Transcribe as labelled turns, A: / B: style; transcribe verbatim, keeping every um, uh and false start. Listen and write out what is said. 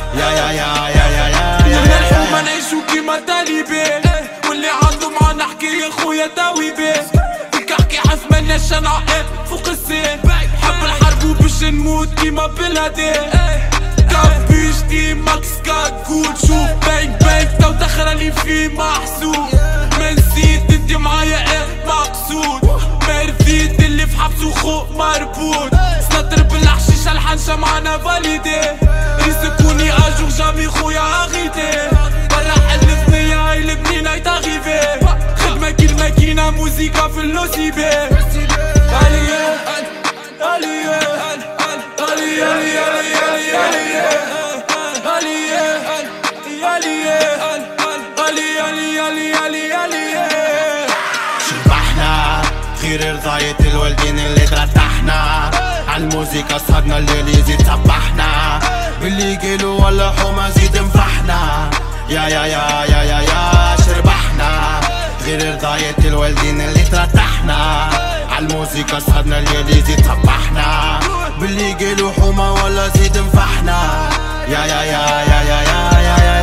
A: يا يا يا يا يا يا
B: كنا الحومة نعيشو كيما طالبين، واللي عنده معانا حكي يا خويا داوي بيه. فيك احكي حسمناش نعقل فوق السين، حب الحرب وباش نموت كيما بلادين. كابيش دي ماكس كاكول، شوف بانك بانك تو دخلني في محسوب. ما نسيت انتي معايا ايه مقصود، ما رضيت اللي في حبس وخو مربوط. سنطر بالحشيشة الحنشة معانا فاليدي، ريسكوني اجور جامي خويا اغيتي. برا حلفني هاي البنينة يتغيبي، خدمة كي الماكينة موزيكا في اللوسيبي. عليا عليا عليا عليا
A: شبحنا غير رضاية الوالدين اللي ترتحنا، عالموزيكا صهدنا الليل يزيد صبحنا. باللي قالوا ولا حومة زيد نفرحنا. يا يا يا يا يا يا شربحنا غير رضاية الوالدين اللي ترتحنا، عالموزيكا صهدنا الليل يزيد صبحنا. باللي قالوا حومة ولا زيد نفحنا. يا يا يا يا يا يا يا